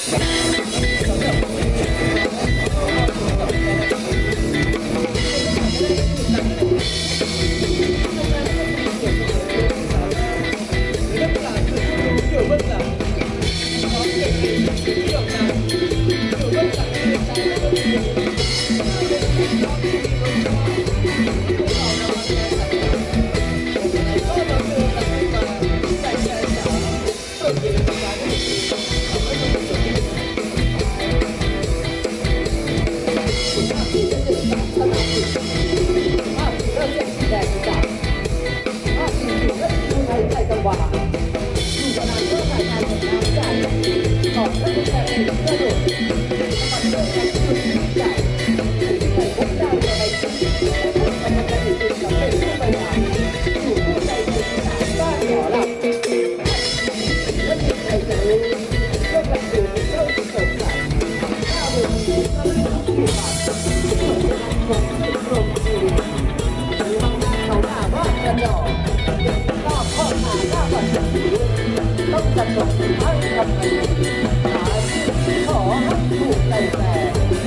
ต้องจัดส่งให้กับใครขอให้ถูกใจแฟน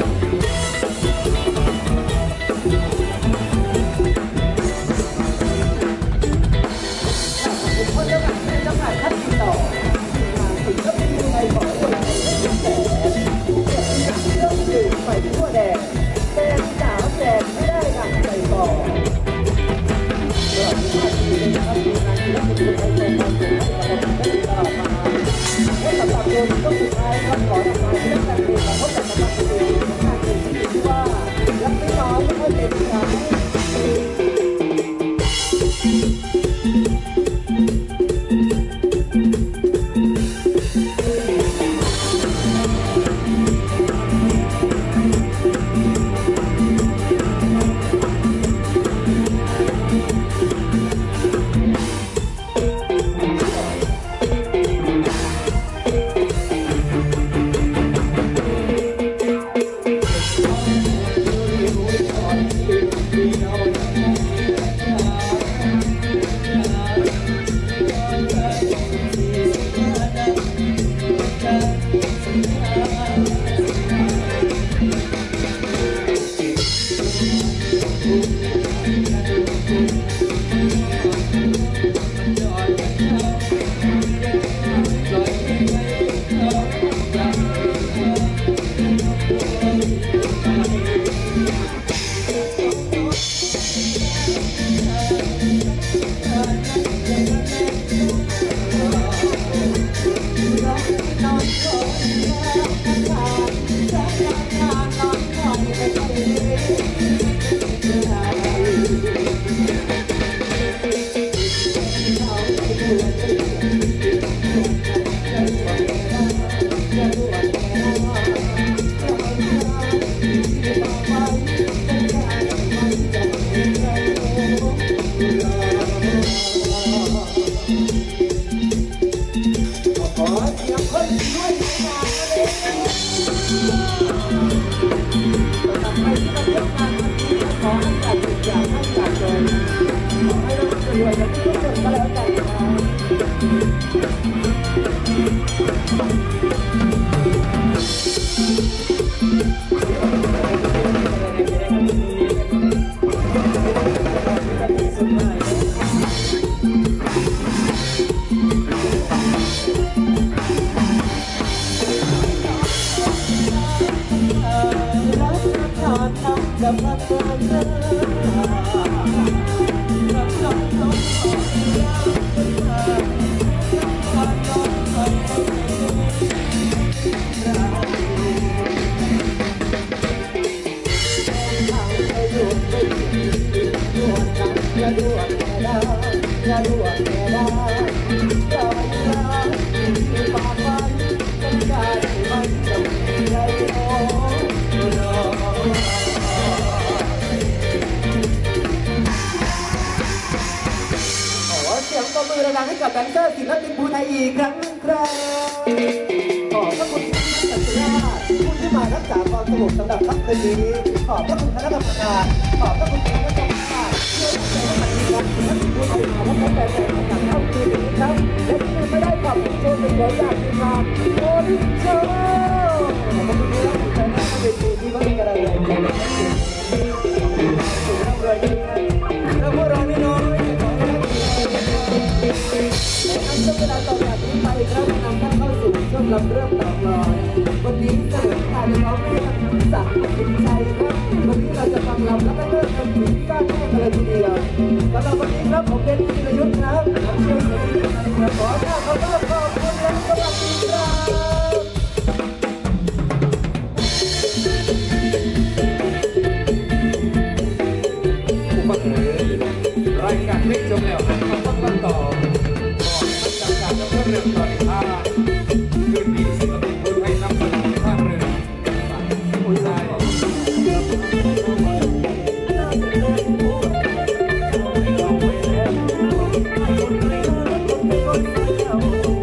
คนจะผ่านไม่จะผ่านขั้นติดต่อถึงก็ไม่มีใครบอกว่าเราไม่แก่เกิดหนักเรื่องดื่มไปทั่วแดนแฟนสาวแฟนไม่ได้ดังใจก่อนเรื่องที่ว่าดีนะครับดีนะแล้วคุณจะไปส่งมาส่งให้กับเราได้ตลอดมาและสำหรับโดนก็สุดท้ายครับขอทำงานที่ตั้งใจเรียนมาพบกับสมาชิกในงานที่ว่ารักไม่น้อยไม่ค่อยเป็นใจให้กับแดนเซอร์ศิลปินภูไทยอีกครั้งนึงครับขอบพระคุณท่านสัตยาผู้ที่มารักษาความสงบสำหรับค่ำคืนนี้ขอบพระคุณคณะกรรมการขอบพระคุณคณะกรรมการที่ให้ใจให้มันดีครับท่านผู้ชมมาพบกันในการค่ำคืนนี้ครับและที่ไม่ได้ขอบคุณโชว์เป็นตัวอย่างที่มาโอริโชลำเริ่มต่อลอยวันนี้เสนอการร้องเพลงสักจิตใจครับวันนี้เราจะฟังลำแล้วก็เริ่มกันถึงก้านแรกเลยทีเดียวสำหรับวันนี้ครับผมเป็นธีรยุทธ์ครับนักเชียร์ขอท่าเขาก็ขอบคุณและสวัสดีครับรายการเพลงจบแล้วหันมาฟังกันต่อก่อนทั้งจากเรื่องต่อในท่าคืนดีศิลปินผู้ให้นำเสนอท่าเรือผู้ชายเ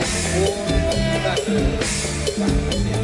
โอ้ยนั่นเลย